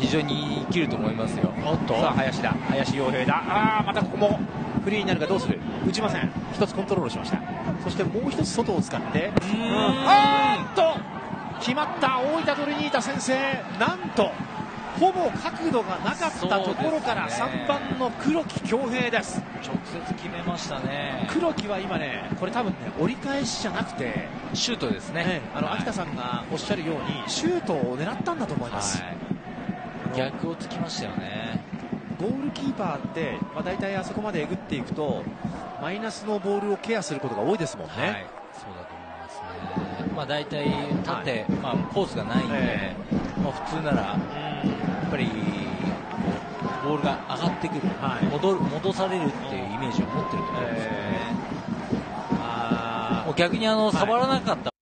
非常に生きると思いますよ。 さあ林洋平だ。またここもフリーになるがどうする。打ちません。一つコントロールしました。そしてもう一つ外を使って決まった。大分トリニータ先制。なんとほぼ角度がなかったところから3番の黒木恭平です。 直接決めましたね。 黒木は今ね、これ多分ね、折り返しじゃなくてシュートですね。 秋田さんがおっしゃるようにシュートを狙ったんだと思います。 逆をつきましたよね。 ゴールキーパーって、大体あそこまでえぐっていくとマイナスのボールをケアすることが多いですもんね。 そうだと思いますね。大体縦、コースがないんで、普通ならやっぱりボールが上がってくる、戻されるっていうイメージを持ってると思うんですよね。逆に触らなかった